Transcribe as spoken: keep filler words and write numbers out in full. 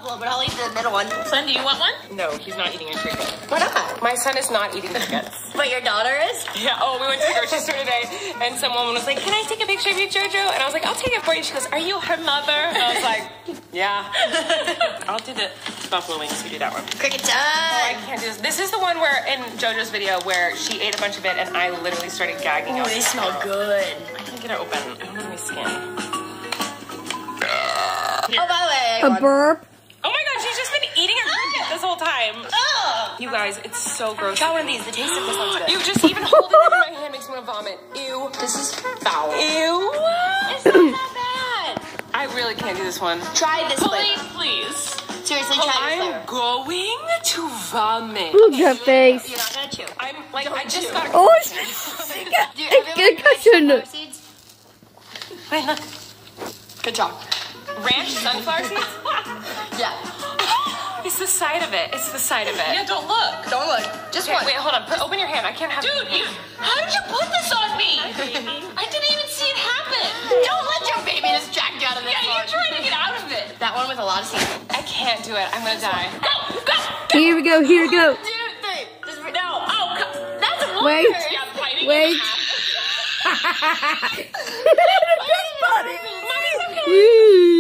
Well, but I'll eat the middle one. Son, do you want one? No, he's not eating a cricket. Why not? My son is not eating crickets. But your daughter is? Yeah, oh, we went to the grocery store today, and some woman was like, can I take a picture of you, Jojo? And I was like, I'll take it for you. She goes, are you her mother? And I was like, yeah. I'll do the buffalo wings, you do that one. Cricket Oh, I time! can't do this. This is the one where, in Jojo's video, where she ate a bunch of it, and I literally started gagging Oh, out. they smell good. I can't get it open. I don't have any skin. Oh, by the way, A burp. Oh my god, she's just been eating a cricket this whole time. oh. You guys, it's so gross. Try one of these. The taste of this one's good. You just even holding it in my hand makes me want to vomit. Ew. This is foul. Ew. It's not that bad. I really can't do this one. Try this Please, flavor. please. Seriously, try this I'm flavor. going to vomit. Look at that face. You're not gonna chew. I'm like, I just got a Oh, it's Do you It's ever good like cushion. sunflower seeds? Wait, look. Good job. Ranch sunflower seeds? Yeah. It's the side of it. It's the side of it. Yeah, don't look. Don't look. Just Okay, one. wait, hold on. Put, open your hand. I can't have Dude, you, how did you put this on me? I didn't even see it happen. Don't let your baby just jack you out of this Yeah, one. you're trying to get out of it. That one with a lot of seeds. I can't do it. I'm gonna die. Go, go. Here we go. Here we go. Two, three. Just re- No. Oh, God. That's a Wait. Yeah, I'm biting Wait. it in half. That's funny. Mommy's okay. Woo.